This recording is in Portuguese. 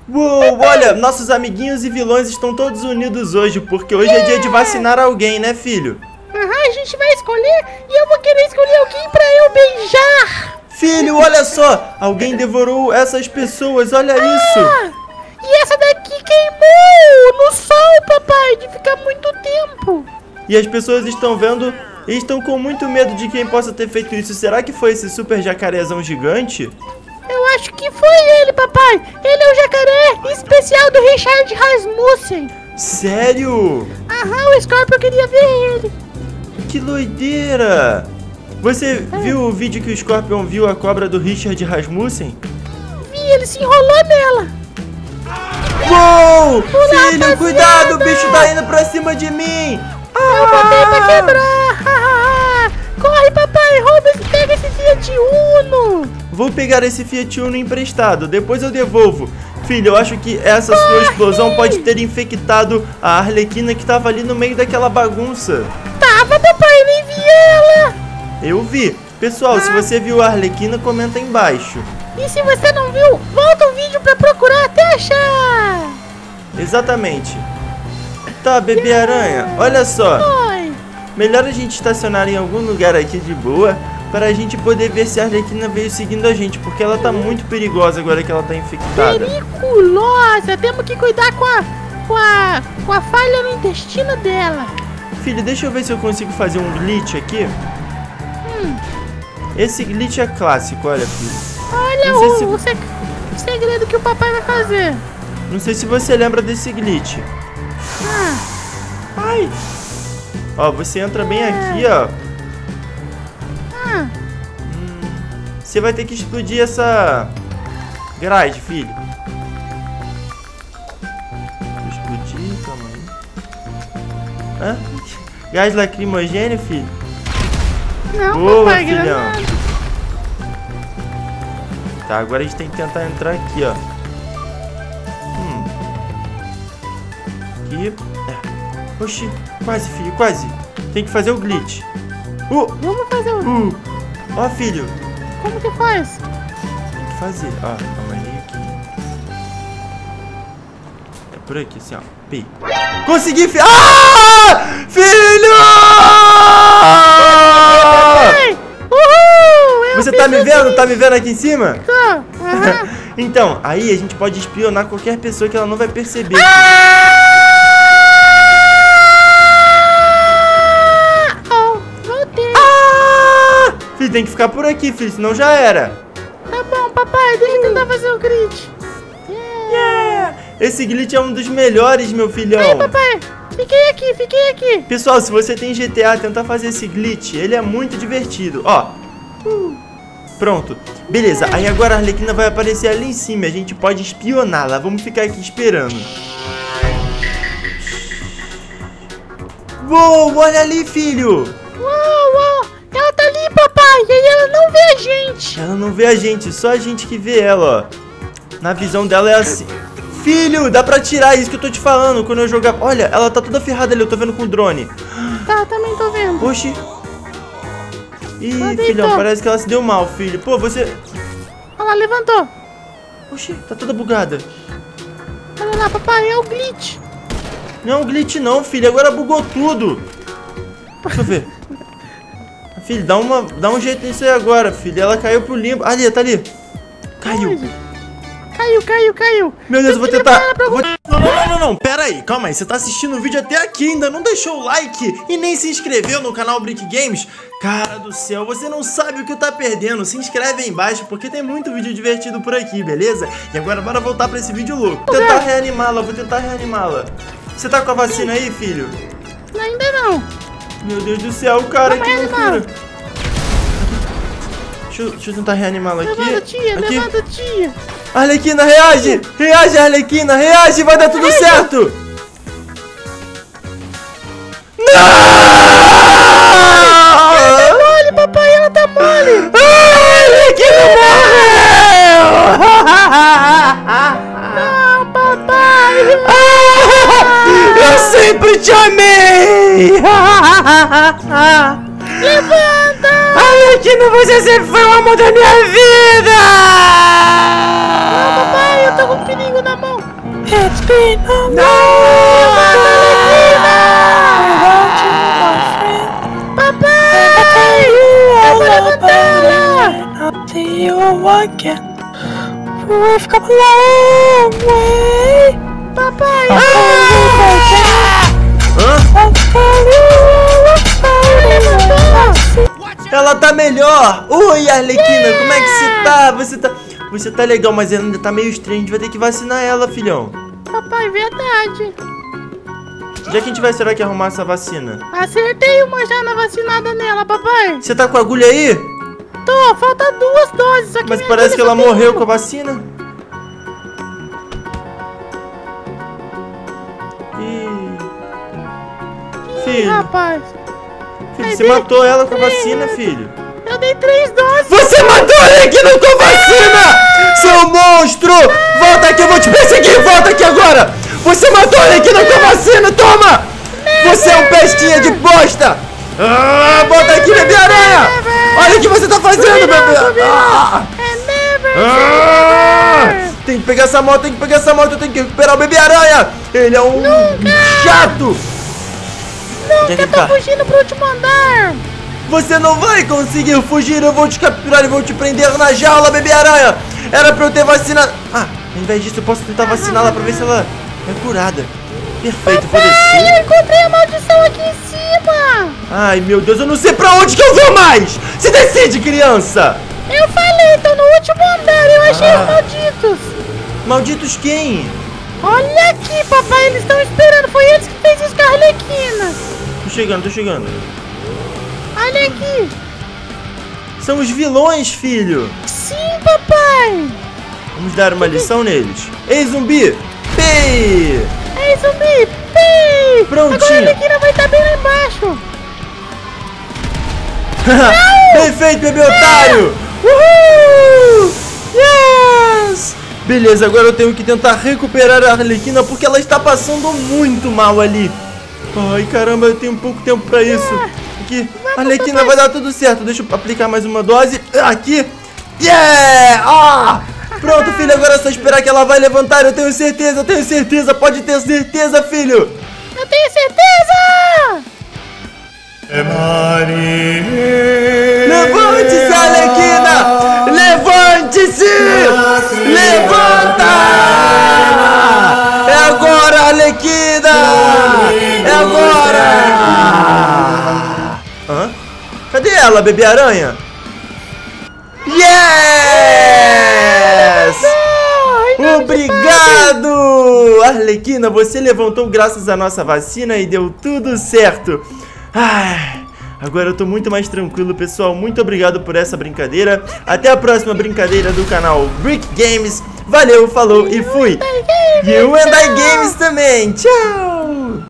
Uou, olha, nossos amiguinhos e vilões estão todos unidos hoje, porque hoje é dia de vacinar alguém, né, filho? A gente vai escolher e eu vou querer escolher alguém pra eu beijar. Filho, olha só, alguém devorou essas pessoas, olha isso. E essa daqui queimou no sol, papai, de ficar muito tempo. E as pessoas estão vendo e estão com muito medo de quem possa ter feito isso. Será que foi esse super jacarezão gigante? Eu acho que foi ele, papai. Ele é o jacaré especial do Richard Rasmussen. Sério? O Scorpion queria ver ele. Que doideira! Você viu o vídeo que o Scorpion viu a cobra do Richard Rasmussen? Vi, ele se enrolou nela. Uou! Olá, Filho, cuidado, o bicho tá indo pra cima de mim! Eu botei pra quebrar. Corre, papai, pega esse Fiat Uno. Vou pegar esse Fiat Uno emprestado, depois eu devolvo. Filho, eu acho que essa sua explosão pode ter infectado a Arlequina que tava ali no meio daquela bagunça. Tava, papai, nem vi ela. Eu vi. Pessoal, se você viu a Arlequina, comenta aí embaixo. E se você não viu, volta o vídeo pra procurar até achar. Exatamente. Tá, bebê aranha, olha só. Oi. Melhor a gente estacionar em algum lugar aqui de boa para a gente poder ver se a Arlequina veio seguindo a gente, porque ela tá muito perigosa agora que ela tá infectada. Periculosa, temos que cuidar com a falha no intestino dela. Filho, deixa eu ver se eu consigo fazer um glitch aqui. Esse glitch é clássico, olha, filho. Olha o segredo que o papai vai fazer. Não sei se você lembra desse glitch. Ai! Ó, você entra bem aqui, ó. Você vai ter que explodir essa grade, filho. Vou explodir, calma aí. Gás lacrimogêneo, filho? Não, boa, papai, filhão. granada. Tá, agora a gente tem que tentar entrar aqui, ó. Aqui. Oxi, quase, filho, quase. Tem que fazer o glitch. Vamos fazer o... Ó, filho. Como que faz? Tem que fazer. Ó, calma aí, aqui. É por aqui, assim, ó. Pi. Consegui, filho! Filho! Uhul! Você tá me vendo? Tá me vendo aqui em cima? Tô. Então, aí a gente pode espionar qualquer pessoa que ela não vai perceber. Voltei. Filho, tem que ficar por aqui, filho, senão já era. Tá bom, papai, deixa eu tentar fazer o glitch. Esse glitch é um dos melhores, meu filhão. Aí, papai, fiquei aqui. Pessoal, se você tem GTA, tenta fazer esse glitch. Ele é muito divertido. Ó. Pronto. Beleza, aí agora a Arlequina vai aparecer ali em cima. A gente pode espioná-la. Vamos ficar aqui esperando. Uou, olha ali, filho. Uou. Ela tá ali, papai. E aí ela não vê a gente. Ela não vê a gente, só a gente que vê ela, ó. Na visão dela é assim. Filho, dá pra tirar isso que eu tô te falando. Quando eu jogar... Olha, ela tá toda ferrada ali, eu tô vendo com o drone. Tá, também tô vendo. Oxi. Ih, filhão, parece que ela se deu mal, filho. Pô, você... Olha lá, levantou. Oxi, tá toda bugada. Olha lá, papai, é o glitch. Não é um glitch não, filho, agora bugou tudo. Deixa eu ver. Filho, dá um jeito nisso aí agora, filho. Ela caiu pro limbo. Ali, tá ali. Caiu. Caiu. Meu Deus, eu vou tentar... Não, pera aí, calma aí. Você tá assistindo o vídeo até aqui, ainda não deixou o like e nem se inscreveu no canal Brick Games? Cara do céu, você não sabe o que tá perdendo. Se inscreve aí embaixo, porque tem muito vídeo divertido por aqui, beleza? E agora bora voltar pra esse vídeo louco. Vou tentar reanimá-la, Você tá com a vacina aí, filho? Ainda não. Meu Deus do céu, cara, que loucura. Deixa eu tentar reanimá-la aqui. Levanta, tia. Arlequina, reage! Reage, Arlequina, reage! Vai dar tudo certo! Não! Ela tá mole, papai, ela tá mole! Arlequina morreu! Não, papai! Eu sempre te amei! Levanta! Arlequina, você sempre foi o amor da minha vida! Não, papai, eu tô com um perigo na mão. It's been a long Papai! Eu vou levantar ela! I'll see you again. We've come a long way. Papai! Ela tá melhor! Oi, Arlequina, como é que você tá? Você tá legal, mas ainda tá meio estranho. A gente vai ter que vacinar ela, filhão. Papai, verdade. Já que a gente vai, será que arrumar essa vacina? Acertei uma já na vacinada nela, papai. Você tá com a agulha aí? Tô, falta 2 doses. Só que Mas minha parece agulha que ela só tem morreu uma. com a vacina. Filho, Rapaz, você matou ela com a vacina, filho. eu dei 3 doses. Você matou a Arlequina com a vacina! Seu monstro! Volta aqui, eu vou te perseguir! Volta aqui agora! Você matou a Arlequina com a vacina, toma! Você é um pestinha de bosta! Volta aqui, bebê aranha! Olha o que você tá fazendo, bebê! Tem que pegar essa moto, eu tenho que recuperar o bebê aranha! Ele é um chato! Nunca, eu tô fugindo pro último andar. Você não vai conseguir fugir, eu vou te capturar e vou te prender na jaula, bebê aranha! Era pra eu ter vacinado... ao invés disso eu posso tentar vaciná-la pra ver se ela é curada. Perfeito, vou descer. Eu encontrei a maldição aqui em cima. Ai, meu Deus, eu não sei pra onde que eu vou mais! Se decide, criança! Eu falei, tô no último andar, eu achei os malditos. Malditos quem? Olha aqui, papai, eles estão esperando, foi eles que fez isso com a Arlequina. Tô chegando. Olha aqui. São os vilões, filho! Sim, papai. Vamos dar uma lição neles. Ei, zumbi! Pi! Ei, zumbi! Pi! Prontinho. Agora a Arlequina vai estar bem lá embaixo. Bem feito, bebê otário! Uhul! Yes! Beleza, agora eu tenho que tentar recuperar a Arlequina porque ela está passando muito mal ali. Ai, caramba, eu tenho pouco tempo pra isso. Aqui, Arlequina, vai dar tudo certo. Deixa eu aplicar mais uma dose. Aqui. Yeah! Pronto, filho, agora é só esperar que ela vai levantar. Eu tenho certeza. Pode ter certeza, filho. Eu tenho certeza! Levante-se, Arlequina! Levante-se! Levanta! É agora, Arlequina! É agora! Cadê ela, bebê aranha? Yes! Obrigado! Arlequina, você levantou graças à nossa vacina e deu tudo certo. Agora eu tô muito mais tranquilo, pessoal. Muito obrigado por essa brincadeira. Até a próxima brincadeira do canal Brick Games. Valeu, falou e fui! You and I Games também. Tchau!